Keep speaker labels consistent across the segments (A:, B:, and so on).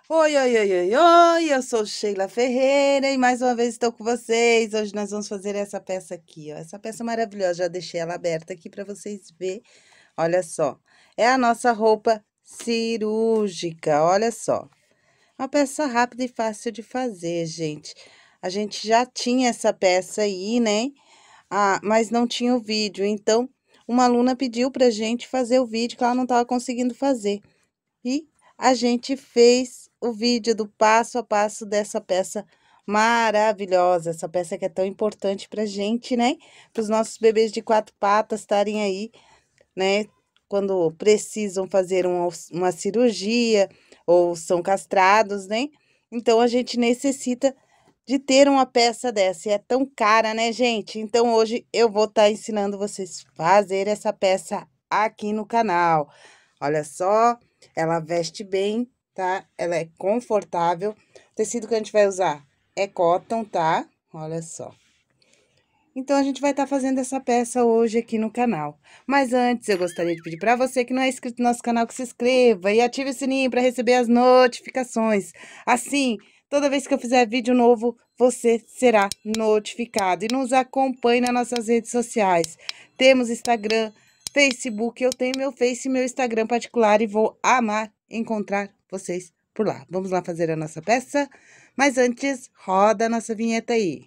A: Oi, oi, oi, oi, oi, eu sou Sheila Ferreira e mais uma vez estou com vocês. Hoje nós vamos fazer essa peça aqui, ó. Essa peça maravilhosa, já deixei ela aberta aqui para vocês verem. Olha só, é a nossa roupa cirúrgica, olha só. Uma peça rápida e fácil de fazer, gente. A gente já tinha essa peça aí, né? Mas não tinha o vídeo, então uma aluna pediu pra gente fazer o vídeo que ela não estava conseguindo fazer. E a gente fez o vídeo do passo a passo dessa peça maravilhosa, essa peça que é tão importante pra gente, né? Para os nossos bebês de 4 patas estarem aí, né? Quando precisam fazer uma cirurgia ou são castrados, né? Então a gente necessita de ter uma peça dessa, e é tão cara, né, gente? Então hoje eu vou estar ensinando vocês a fazer essa peça aqui no canal. Olha só, ela veste bem, tá? Ela é confortável. O tecido que a gente vai usar é cotton, tá? Olha só. Então, a gente vai estar fazendo essa peça hoje aqui no canal. Mas antes, eu gostaria de pedir para você que não é inscrito no nosso canal, que se inscreva e ative o sininho para receber as notificações. Assim, toda vez que eu fizer vídeo novo, você será notificado. E nos acompanhe nas nossas redes sociais. Temos Instagram, Facebook, eu tenho meu Face e meu Instagram particular e vou amar encontrar vocês por lá. Vamos lá fazer a nossa peça? Mas antes, roda a nossa vinheta aí.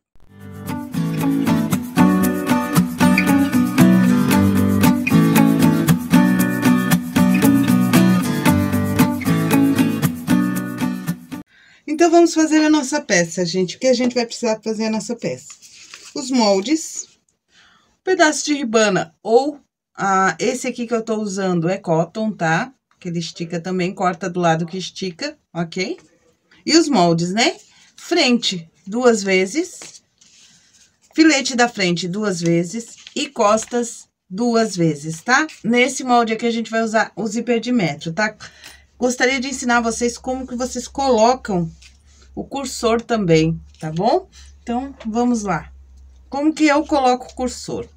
A: Então, vamos fazer a nossa peça, gente. O que a gente vai precisar fazer a nossa peça? Os moldes, um pedaço de ribana ou esse aqui que eu tô usando é cotton, tá? Que ele estica também, corta do lado que estica, ok? E os moldes, né? Frente, 2 vezes. Filete da frente, 2 vezes. E costas, 2 vezes, tá? Nesse molde aqui, a gente vai usar o zíper de metro, tá? Gostaria de ensinar vocês como que vocês colocam o cursor também, tá bom? Então, vamos lá. Como que eu coloco o cursor?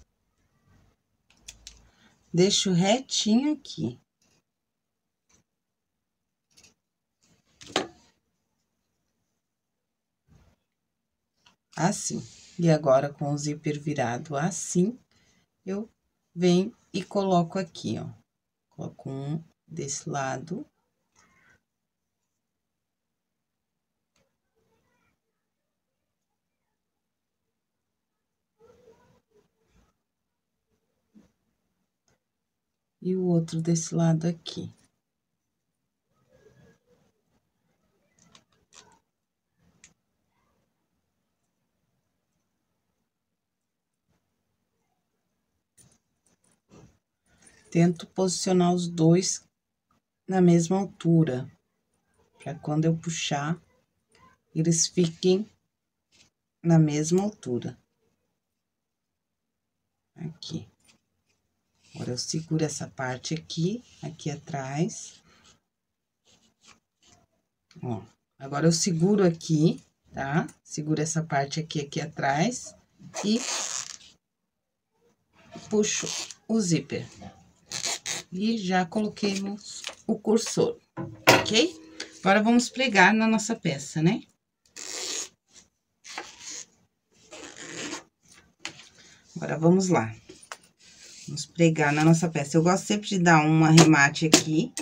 A: Deixo retinho aqui. Assim. E agora, com o zíper virado assim, eu venho e coloco aqui, ó. Coloco um desse lado. E o outro desse lado aqui. Tento posicionar os dois na mesma altura, para quando eu puxar, eles fiquem na mesma altura. Aqui. Agora, eu seguro essa parte aqui atrás. Ó, agora eu seguro aqui, tá? Seguro essa parte aqui atrás e puxo o zíper. E já coloquei o cursor, ok? Agora, vamos pregar na nossa peça, né? Agora, vamos lá. Vamos pregar na nossa peça. Eu gosto sempre de dar um arremate aqui.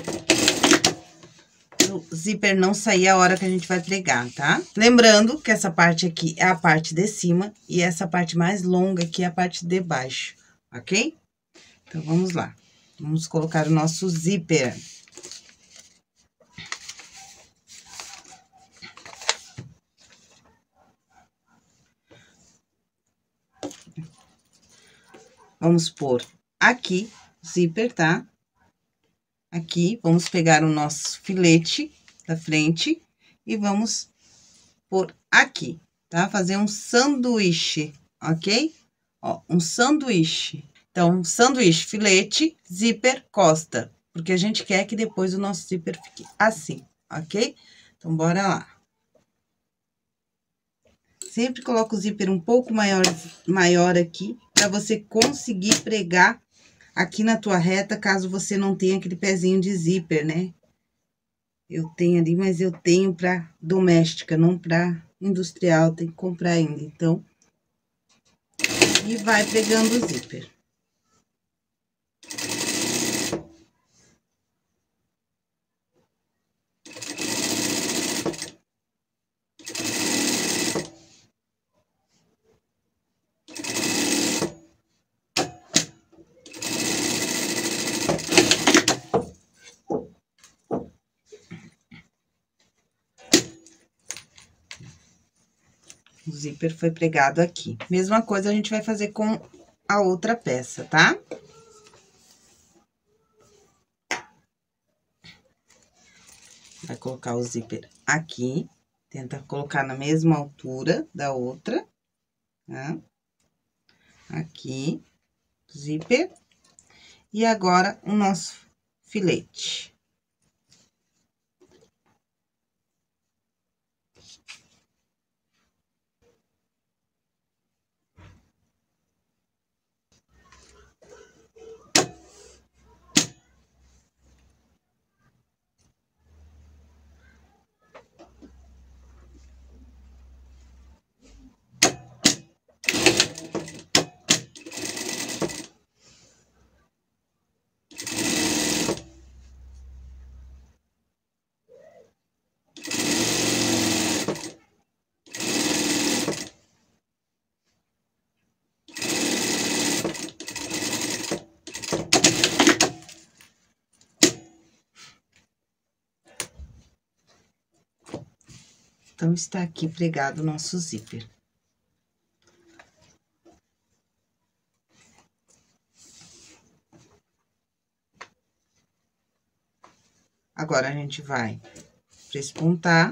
A: O zíper não sair a hora que a gente vai pregar, tá? Lembrando que essa parte aqui é a parte de cima e essa parte mais longa aqui é a parte de baixo, ok? Então, vamos lá. Vamos colocar o nosso zíper. Vamos pôr aqui o zíper, tá? Aqui, vamos pegar o nosso filete da frente e vamos pôr aqui, tá? Fazer um sanduíche, ok? Ó, um sanduíche. Então, sanduíche, filete, zíper, costa. Porque a gente quer que depois o nosso zíper fique assim, ok? Então, bora lá. Sempre coloca o zíper um pouco maior aqui, para você conseguir pregar aqui na tua reta, caso você não tenha aquele pezinho de zíper, né? Eu tenho ali, mas eu tenho pra doméstica, não pra industrial, tem que comprar ainda, então. E vai pegando o zíper. O zíper foi pregado aqui. Mesma coisa a gente vai fazer com a outra peça, tá? Vai colocar o zíper aqui, tenta colocar na mesma altura da outra, tá? Aqui, zíper. E agora, o nosso filete. Então, está aqui pregado o nosso zíper. Agora, a gente vai prespontar.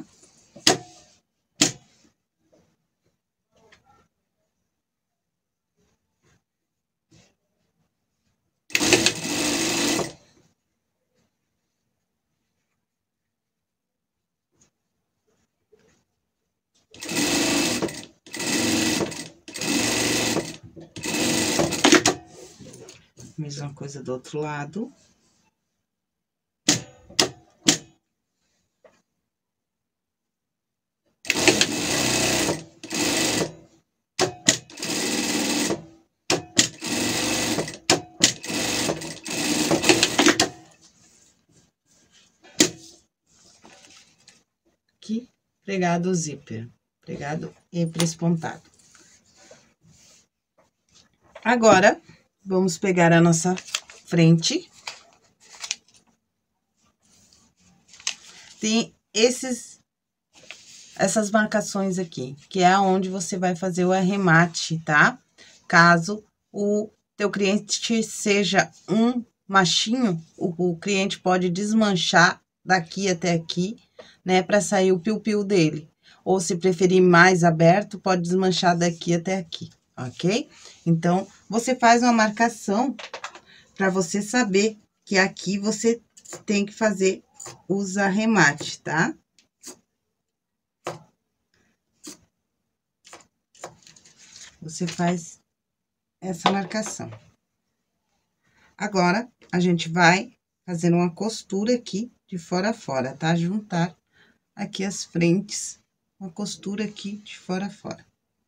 A: Mesma coisa do outro lado. Aqui, pregado o zíper, pregado e prespontado. Agora, vamos pegar a nossa frente. Tem essas marcações aqui, que é onde você vai fazer o arremate, tá? Caso o teu cliente seja um machinho, o cliente pode desmanchar daqui até aqui, né, para sair o piu-piu dele. Ou se preferir mais aberto, pode desmanchar daqui até aqui, ok? Então, você faz uma marcação para você saber que aqui você tem que fazer os arremates, tá? Você faz essa marcação. Agora, a gente vai fazer uma costura aqui de fora a fora, tá? Juntar aqui as frentes, uma costura aqui de fora a fora.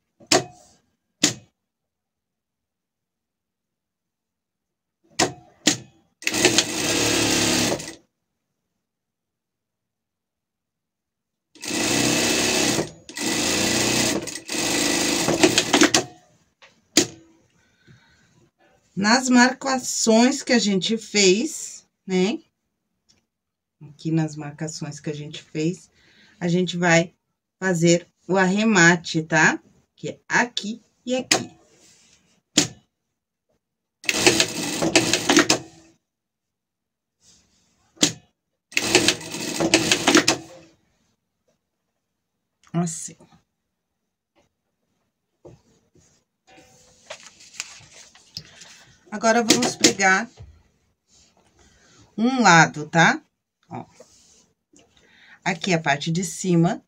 A: Nas marcações que a gente fez, né? Aqui nas marcações que a gente fez, a gente vai fazer o arremate, tá? Que é aqui e aqui. Assim. Agora, vamos pregar um lado, tá? Ó. Aqui a parte de cima.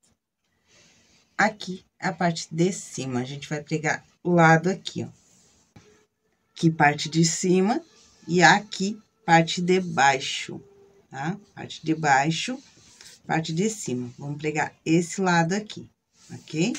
A: Aqui a parte de cima. A gente vai pregar o lado aqui, ó. Aqui parte de cima e aqui parte de baixo, tá? Parte de baixo. parte de cima. Vamos pregar esse lado aqui, ok?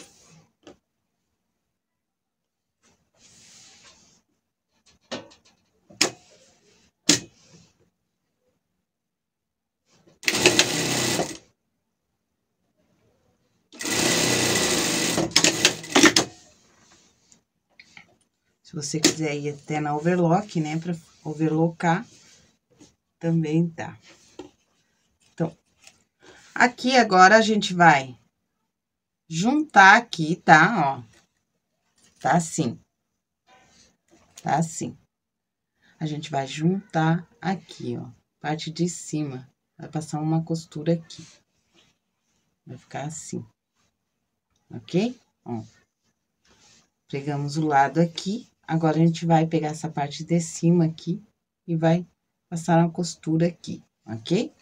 A: Se você quiser ir até na overlock, né, pra overlocar, também tá. Então, aqui agora a gente vai juntar aqui, tá? Ó, tá assim. Tá assim. A gente vai juntar aqui, ó, parte de cima. Vai passar uma costura aqui. Vai ficar assim. Ok? Ó. Pegamos o lado aqui. Agora, a gente vai pegar essa parte de cima aqui e vai passar uma costura aqui, ok?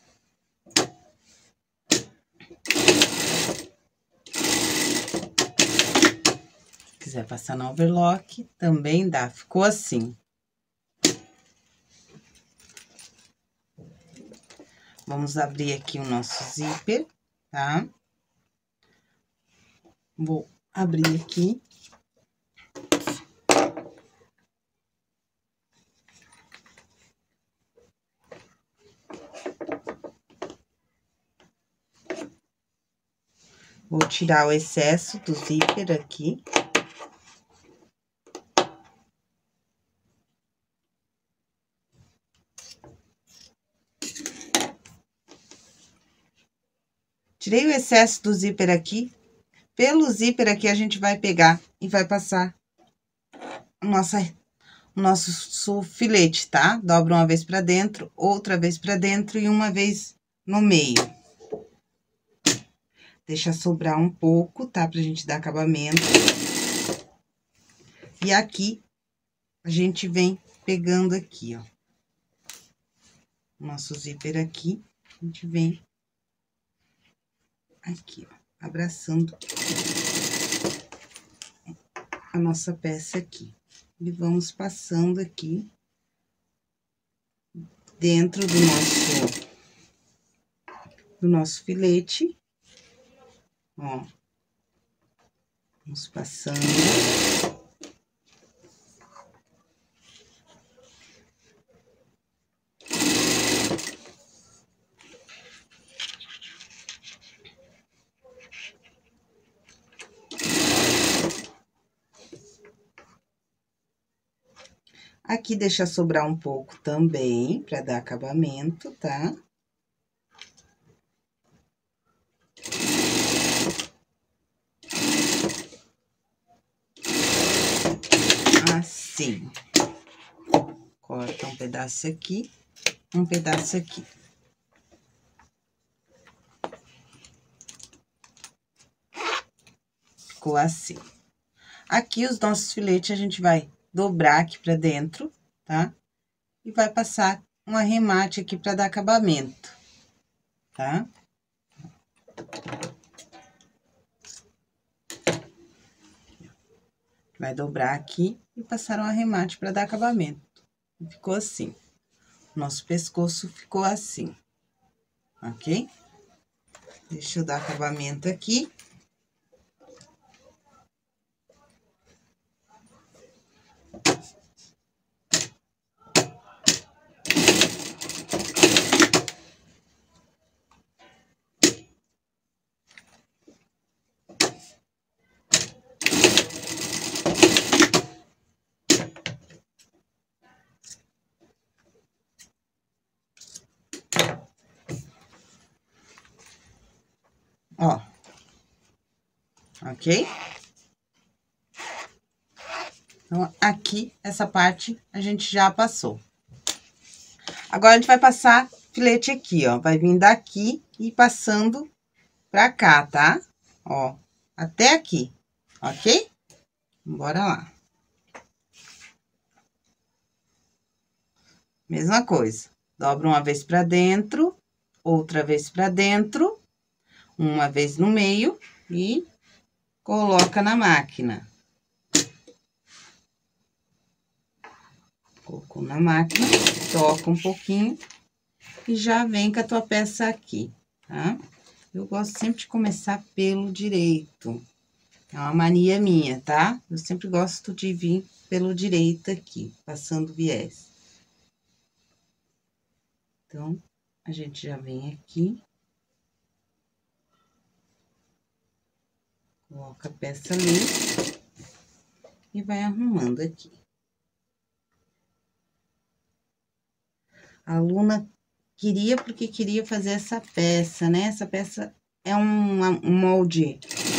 A: Se quiser passar na overlock, também dá. Ficou assim. Vamos abrir aqui o nosso zíper, tá? Vou abrir aqui. Vou tirar o excesso do zíper aqui. Tirei o excesso do zíper aqui. Pelo zíper aqui, a gente vai pegar e vai passar o nosso filete, tá? Dobra uma vez pra dentro, outra vez pra dentro e uma vez no meio. Deixa sobrar um pouco, tá? Pra gente dar acabamento. E aqui, a gente vem pegando aqui, ó. Nosso zíper aqui, a gente vem aqui, ó, abraçando a nossa peça aqui. E vamos passando aqui dentro do nosso filete, ó. Vamos passando. Aqui, deixa sobrar um pouco também, pra dar acabamento, tá? Assim. Corta um pedaço aqui, um pedaço aqui. Ficou assim. Aqui, os nossos filetes, a gente vai dobrar aqui pra dentro, tá? E vai passar um arremate aqui pra dar acabamento, tá? Vai dobrar aqui e passar um arremate pra dar acabamento. Ficou assim. Nosso pescoço ficou assim, ok? Deixa eu dar acabamento aqui. Ó. Ok? Então, aqui, essa parte, a gente já passou. Agora, a gente vai passar filete aqui, ó. Vai vir daqui e passando pra cá, tá? Ó, até aqui, ok? Bora lá. Mesma coisa. Dobra uma vez pra dentro, outra vez pra dentro, uma vez no meio e coloca na máquina. Colocou na máquina, toca um pouquinho e já vem com a tua peça aqui, tá? Eu gosto sempre de começar pelo direito. É uma mania minha, tá? Eu sempre gosto de vir pelo direito aqui, passando viés. Então, a gente já vem aqui. Coloca a peça ali. E vai arrumando aqui. A aluna queria porque queria fazer essa peça, né? Essa peça é um molde,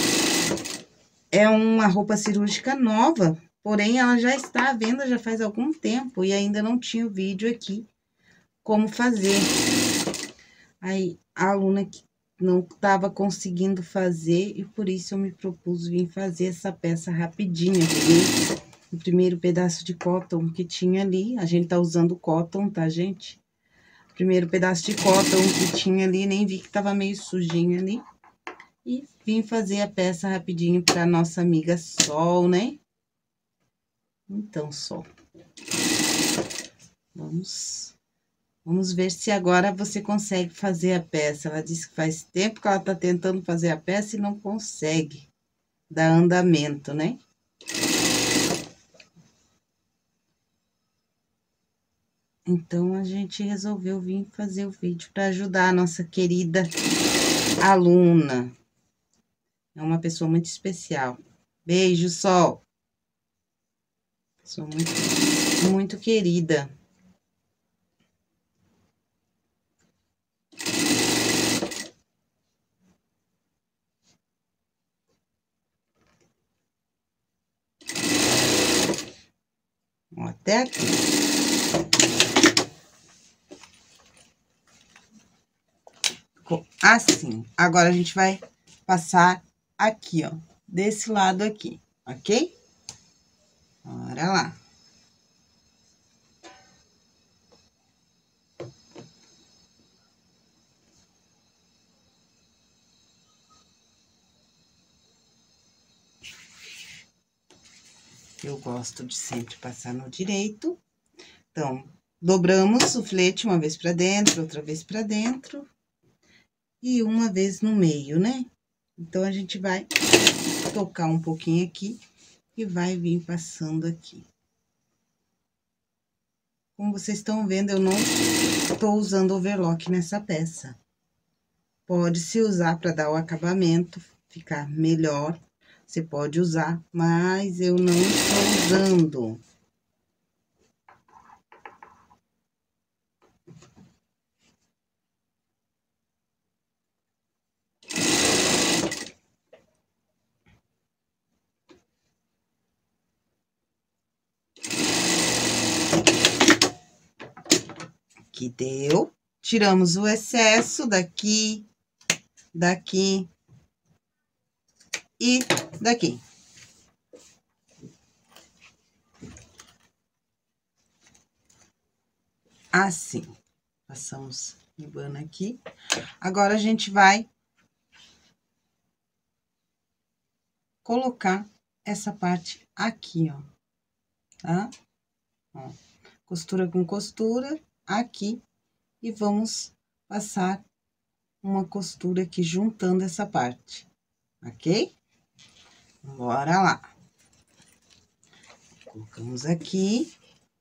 A: é uma roupa cirúrgica nova, porém ela já está à venda já faz algum tempo e ainda não tinha o vídeo aqui como fazer. Aí a aluna que não estava conseguindo fazer e por isso eu me propus vir fazer essa peça rapidinho. Peguei o primeiro pedaço de cotton que tinha ali, a gente tá usando cotton, tá, gente? Primeiro pedaço de cotton que tinha ali, nem vi que tava meio sujinho ali. E vim fazer a peça rapidinho pra nossa amiga Sol, né? Então, Sol. Vamos ver se agora você consegue fazer a peça. Ela disse que faz tempo que ela tá tentando fazer a peça e não consegue dar andamento, né? Então, a gente resolveu vir fazer o vídeo para ajudar a nossa querida aluna. É uma pessoa muito especial. Beijo, Sol. Sou muito querida. Ó, até aqui. Ficou assim. Agora, a gente vai passar aqui, ó. Desse lado aqui, ok? Bora lá. Eu gosto de sempre passar no direito. Então, dobramos o flete uma vez pra dentro, outra vez pra dentro. E uma vez no meio, né? Então, a gente vai tocar um pouquinho aqui e vai vir passando aqui. Como vocês estão vendo, eu não tô usando overlock nessa peça. Pode-se usar para dar o acabamento, ficar melhor. Você pode usar, mas eu não estou usando. Aqui deu. Tiramos o excesso daqui, daqui e daqui. Assim. Passamos ribana aqui. Agora, a gente vai colocar essa parte aqui, ó. Tá? Ó. Costura com costura aqui. E vamos passar uma costura aqui juntando essa parte, ok? Bora lá. Colocamos aqui.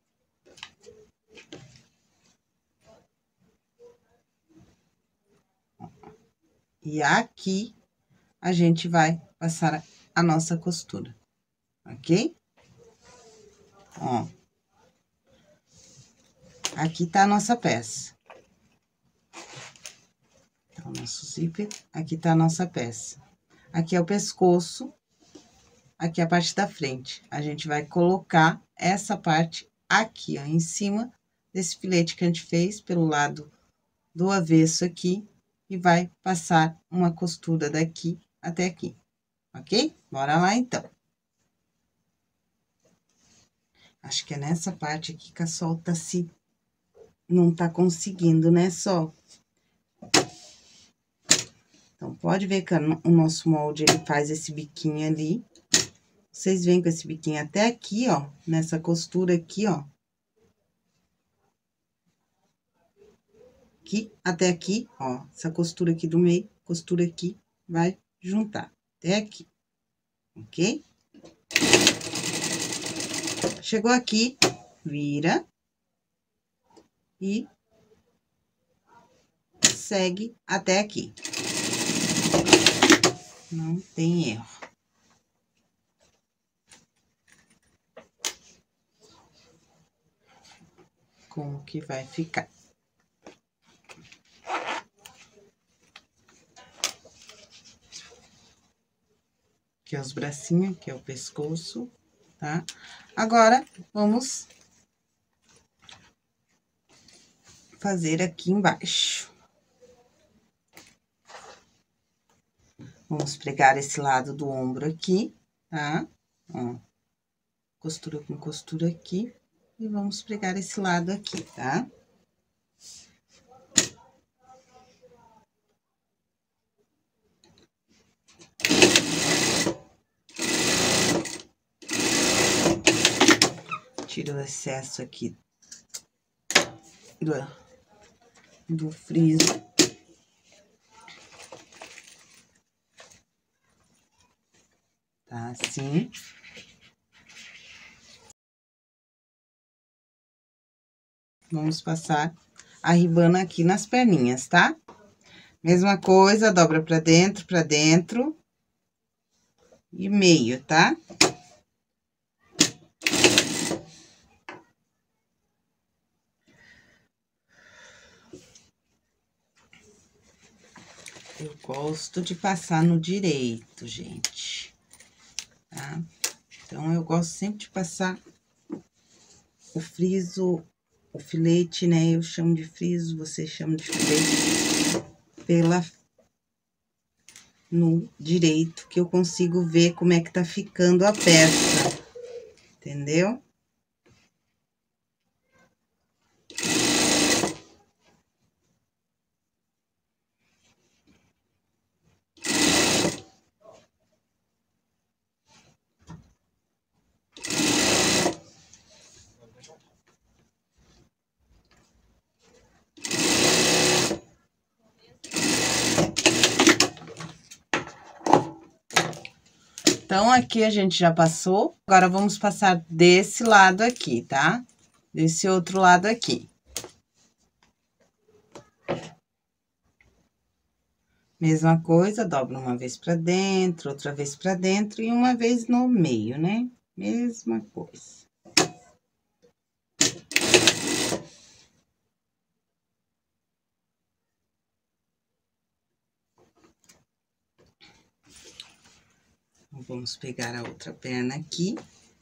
A: E aqui, a gente vai passar a nossa costura, ok? Ó. Aqui tá a nossa peça. Tá o nosso zíper, aqui tá a nossa peça. Aqui é o pescoço, aqui é a parte da frente. A gente vai colocar essa parte aqui, ó, em cima desse filete que a gente fez pelo lado do avesso aqui. E vai passar uma costura daqui até aqui, ok? Bora lá, então. Acho que é nessa parte aqui que a Sol tá não tá conseguindo, né, Sol? Então, pode ver que o nosso molde, ele faz esse biquinho ali. Vocês veem com esse biquinho até aqui, ó, nessa costura aqui, ó. Aqui, até aqui, ó, essa costura aqui do meio, costura aqui, vai juntar até aqui, ok? Chegou aqui, vira e segue até aqui. Não tem erro. Como que vai ficar? Aqui é os bracinhos, aqui é o pescoço, tá? Agora, vamos fazer aqui embaixo. Vamos pregar esse lado do ombro aqui, tá? Ó, costura com costura aqui. E vamos pregar esse lado aqui, tá? Tira o excesso aqui do friso. Tá, assim. Vamos passar a ribana aqui nas perninhas, tá? Mesma coisa, dobra pra dentro e meio, tá? Eu gosto de passar no direito, gente, tá? Então, eu gosto sempre de passar o friso, o filete, né? Eu chamo de friso, você chama de filete, no direito, que eu consigo ver como é que tá ficando a peça, entendeu? Então, aqui a gente já passou, agora vamos passar desse lado aqui, tá? Desse outro lado aqui. Mesma coisa, dobra uma vez pra dentro, outra vez pra dentro e uma vez no meio, né? Mesma coisa. Então, vamos pegar a outra perna aqui.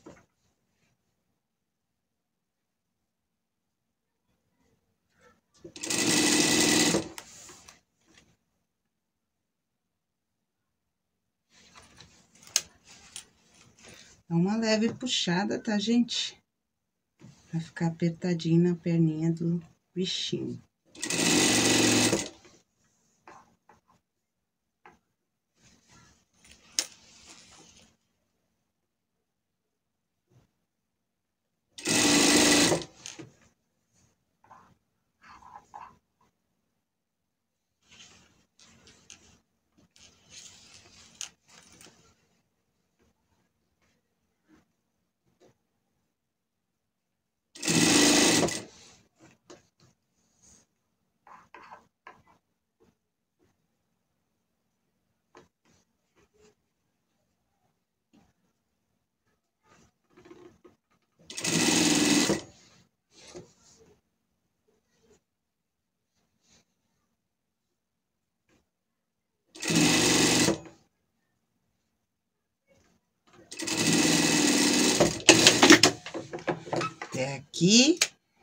A: Dá uma leve puxada, tá, gente? Pra ficar apertadinho na perninha do bichinho. Até aqui.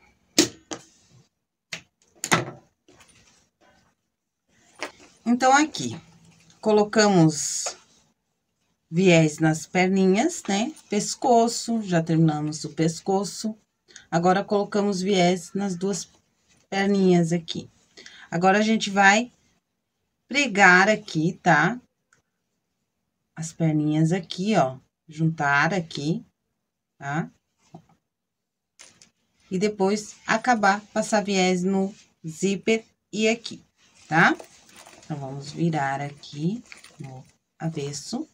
A: Então, aqui, colocamos viés nas perninhas, né? Pescoço, já terminamos o pescoço. Agora, colocamos viés nas duas perninhas aqui. Agora, a gente vai pregar aqui, tá? As perninhas aqui, ó, juntar aqui, tá? E depois, acabar, passar viés no zíper e aqui, tá? Então, vamos virar aqui no avesso,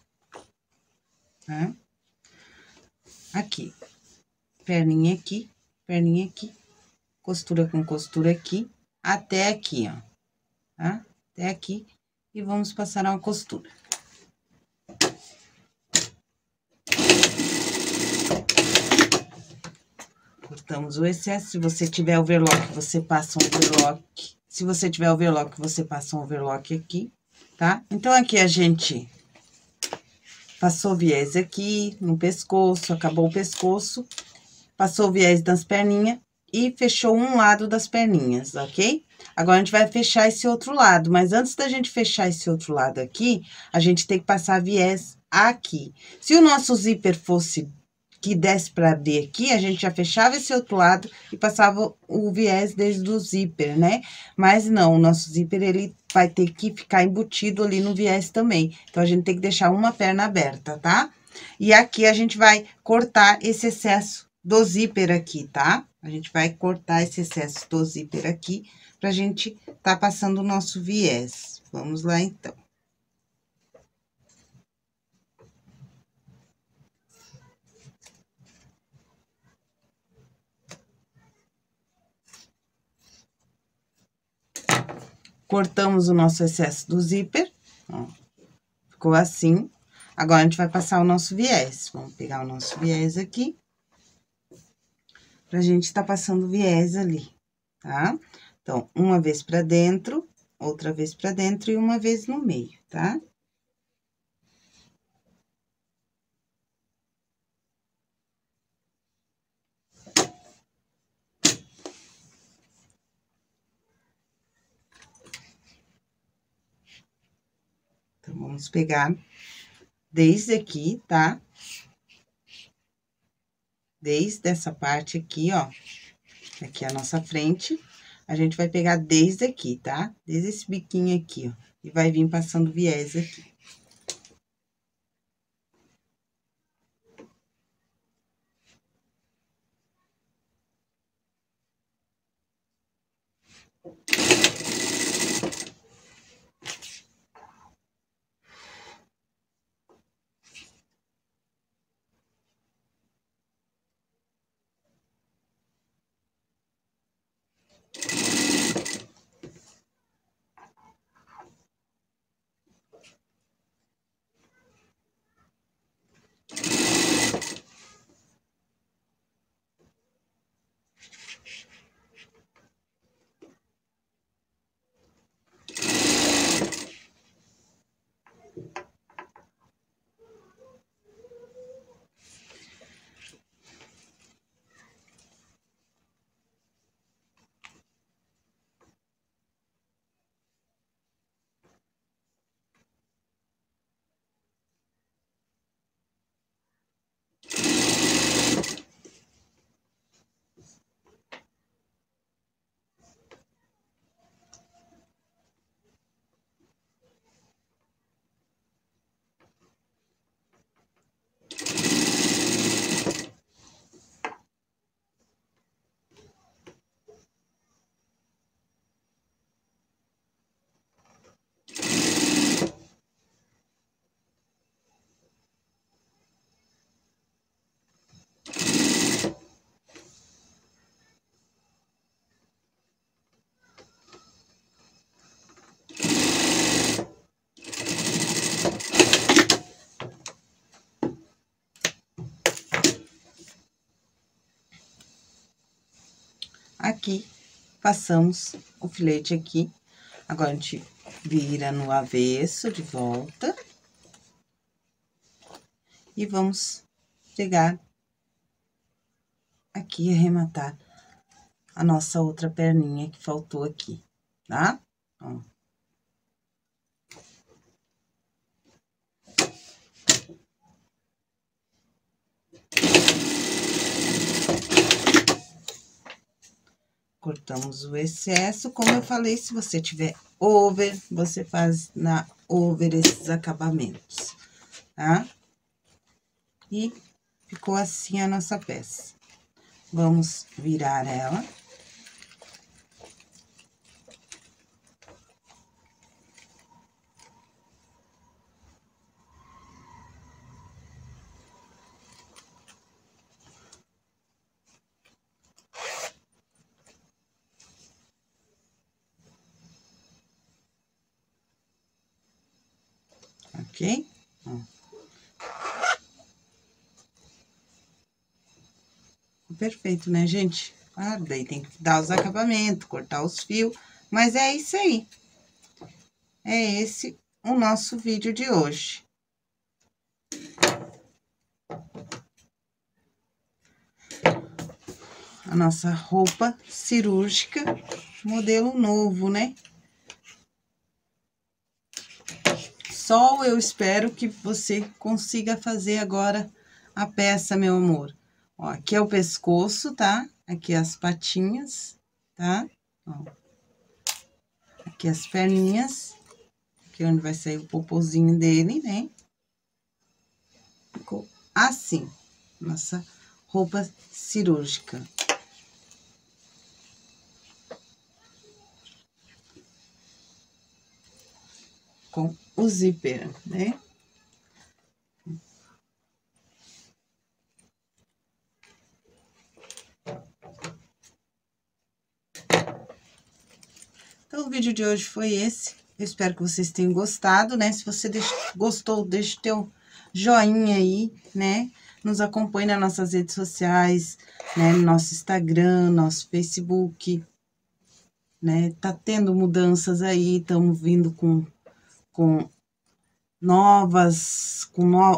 A: tá? Aqui, perninha aqui, costura com costura aqui, até aqui, ó, tá? Até aqui, e vamos passar uma costura. Cortamos o excesso. Se você tiver overlock, você passa um overlock. Se você tiver overlock, você passa um overlock aqui, tá? Então, aqui a gente passou viés aqui no pescoço, acabou o pescoço, passou viés nas perninhas e fechou um lado das perninhas, ok? Agora, a gente vai fechar esse outro lado, mas antes da gente fechar esse outro lado aqui, a gente tem que passar viés aqui. Se o nosso zíper fosse que desse pra abrir aqui, a gente já fechava esse outro lado e passava o viés desde o zíper, né? Mas não, o nosso zíper, ele vai ter que ficar embutido ali no viés também. Então, a gente tem que deixar uma perna aberta, tá? E aqui a gente vai cortar esse excesso do zíper aqui, tá? A gente vai cortar esse excesso do zíper aqui, pra gente tá passando o nosso viés. Vamos lá, então. Cortamos o nosso excesso do zíper, ó, ficou assim. Agora, a gente vai passar o nosso viés. Vamos pegar o nosso viés aqui, pra gente tá passando o viés ali, tá? Então, uma vez pra dentro, outra vez pra dentro e uma vez no meio, tá? Então, vamos pegar desde aqui, tá? Desde essa parte aqui, ó, aqui é a nossa frente, a gente vai pegar desde aqui, tá? Desde esse biquinho aqui, ó, e vai vir passando viés aqui. Aqui, passamos o filete aqui. Agora, a gente vira no avesso de volta. E vamos pegar aqui e arrematar a nossa outra perninha que faltou aqui, tá? Ó. Cortamos o excesso, como eu falei, se você tiver over, você faz na over esses acabamentos, tá? E ficou assim a nossa peça. Vamos virar ela. ok? Ó. Perfeito, né, gente? Ah, daí tem que dar os acabamentos, cortar os fios, mas é isso aí. É esse o nosso vídeo de hoje. A nossa roupa cirúrgica, modelo novo, né? Só eu espero que você consiga fazer agora a peça, meu amor. Ó, aqui é o pescoço, tá? Aqui as patinhas, tá? Ó. Aqui as perninhas. Aqui é onde vai sair o popozinho dele, né? Ficou assim, nossa roupa cirúrgica. Com o zíper, né? Então, o vídeo de hoje foi esse. Eu espero que vocês tenham gostado, né? Se você gostou, deixa o teu joinha aí, né? Nos acompanhe nas nossas redes sociais, né? No nosso Instagram, nosso Facebook, né? Tá tendo mudanças aí, estamos vindo com novas,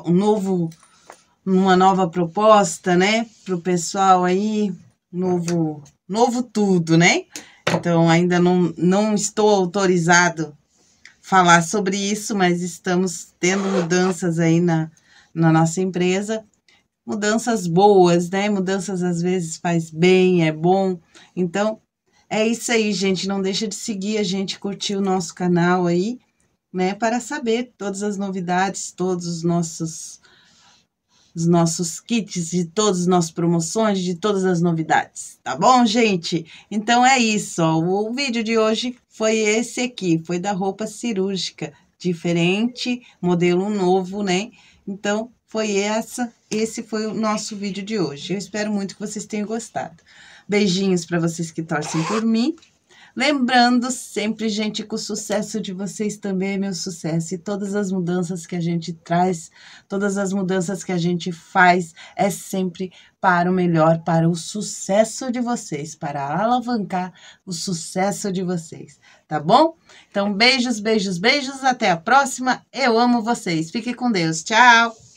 A: uma nova proposta, né? Pro pessoal aí, novo tudo, né? Então, ainda não estou autorizado falar sobre isso, mas estamos tendo mudanças aí na nossa empresa. Mudanças boas, né? Mudanças às vezes faz bem, é bom. Então, é isso aí, gente. Não deixa de seguir a gente, curtir o nosso canal aí, né? Para saber todas as novidades, todos os nossos kits, de todas as nossas promoções, de todas as novidades, tá bom, gente? Então é isso, ó. O vídeo de hoje foi esse aqui, foi da roupa cirúrgica, diferente, modelo novo, né? Então, esse foi o nosso vídeo de hoje. Eu espero muito que vocês tenham gostado. Beijinhos para vocês que torcem por mim. Lembrando sempre, gente, que o sucesso de vocês também é meu sucesso. E todas as mudanças que a gente traz, todas as mudanças que a gente faz, é sempre para o melhor, para o sucesso de vocês, para alavancar o sucesso de vocês, tá bom? Então, beijos, beijos, beijos. Até a próxima. Eu amo vocês. Fique com Deus. Tchau!